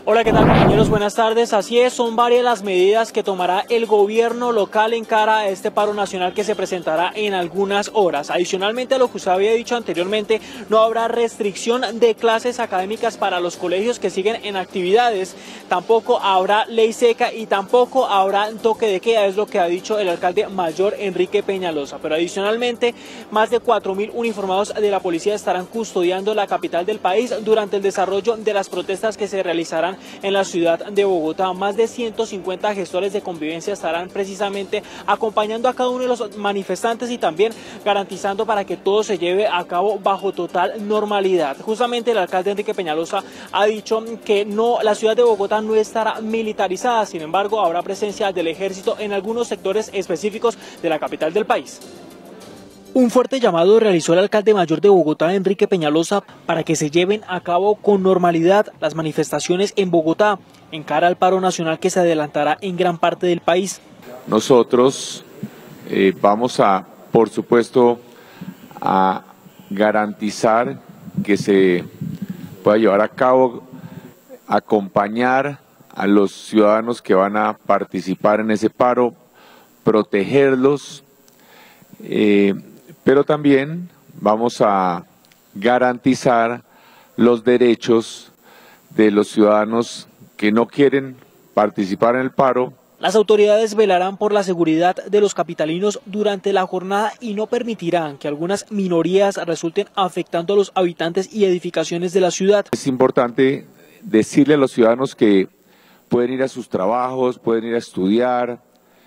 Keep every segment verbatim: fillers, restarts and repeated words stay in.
Hola, ¿qué tal, compañeros? Buenas tardes. Así es, son varias las medidas que tomará el gobierno local en cara a este paro nacional que se presentará en algunas horas. Adicionalmente a lo que usted había dicho anteriormente, no habrá restricción de clases académicas para los colegios que siguen en actividades. Tampoco habrá ley seca y tampoco habrá toque de queda, es lo que ha dicho el alcalde mayor Enrique Peñalosa. Pero adicionalmente, más de cuatro mil uniformados de la policía estarán custodiando la capital del país durante el desarrollo de las protestas que se realizarán en la ciudad de Bogotá. Más de ciento cincuenta gestores de convivencia estarán precisamente acompañando a cada uno de los manifestantes y también garantizando para que todo se lleve a cabo bajo total normalidad. Justamente el alcalde Enrique Peñalosa ha dicho que no, la ciudad de Bogotá no estará militarizada, sin embargo habrá presencia del ejército en algunos sectores específicos de la capital del país. Un fuerte llamado realizó el alcalde mayor de Bogotá, Enrique Peñalosa, para que se lleven a cabo con normalidad las manifestaciones en Bogotá, en cara al paro nacional que se adelantará en gran parte del país. Nosotros eh, vamos a, por supuesto, a garantizar que se pueda llevar a cabo, acompañar a los ciudadanos que van a participar en ese paro, protegerlos, eh, pero también vamos a garantizar los derechos de los ciudadanos que no quieren participar en el paro. Las autoridades velarán por la seguridad de los capitalinos durante la jornada y no permitirán que algunas minorías resulten afectando a los habitantes y edificaciones de la ciudad. Es importante decirle a los ciudadanos que pueden ir a sus trabajos, pueden ir a estudiar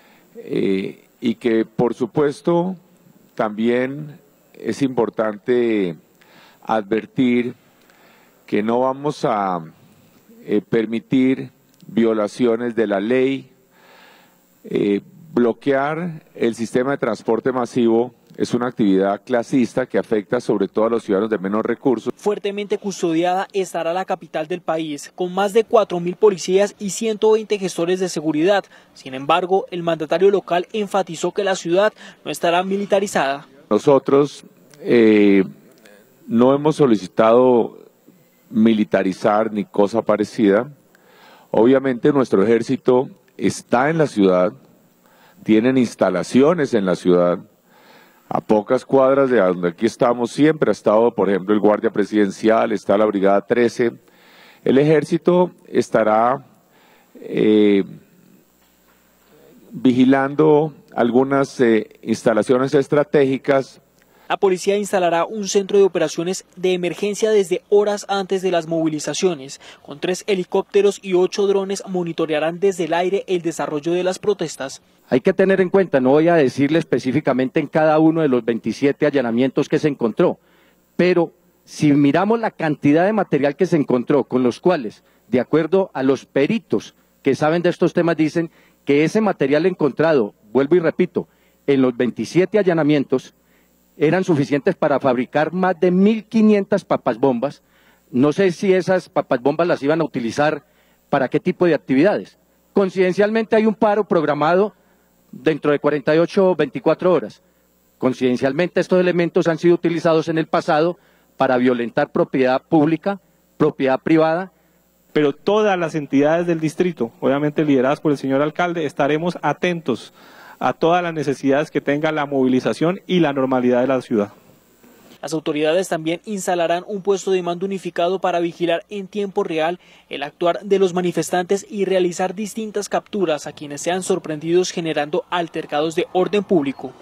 eh, y que, por supuesto, también es importante advertir que no vamos a eh, permitir violaciones de la ley. Eh, bloquear el sistema de transporte masivo es una actividad clasista que afecta sobre todo a los ciudadanos de menos recursos. Fuertemente custodiada estará la capital del país, con más de cuatro mil policías y ciento veinte gestores de seguridad. Sin embargo, el mandatario local enfatizó que la ciudad no estará militarizada. Nosotros eh, no hemos solicitado militarizar ni cosa parecida. Obviamente nuestro ejército está en la ciudad, tienen instalaciones en la ciudad. A pocas cuadras de donde aquí estamos siempre ha estado, por ejemplo, el Guardia Presidencial, está la Brigada trece. El ejército estará eh, vigilando algunas eh, instalaciones estratégicas. La policía instalará un centro de operaciones de emergencia desde horas antes de las movilizaciones. Con tres helicópteros y ocho drones monitorearán desde el aire el desarrollo de las protestas. Hay que tener en cuenta, no voy a decirle específicamente en cada uno de los veintisiete allanamientos que se encontró, pero si miramos la cantidad de material que se encontró, con los cuales, de acuerdo a los peritos que saben de estos temas, dicen que ese material encontrado, vuelvo y repito, en los veintisiete allanamientos, eran suficientes para fabricar más de mil quinientas papas bombas. No sé si esas papas bombas las iban a utilizar para qué tipo de actividades. Coincidencialmente hay un paro programado dentro de cuarenta y ocho o veinticuatro horas. Coincidencialmente estos elementos han sido utilizados en el pasado para violentar propiedad pública, propiedad privada. Pero todas las entidades del distrito, obviamente lideradas por el señor alcalde, estaremos atentos a todas las necesidades que tenga la movilización y la normalidad de la ciudad. Las autoridades también instalarán un puesto de mando unificado para vigilar en tiempo real el actuar de los manifestantes y realizar distintas capturas a quienes sean sorprendidos generando altercados de orden público.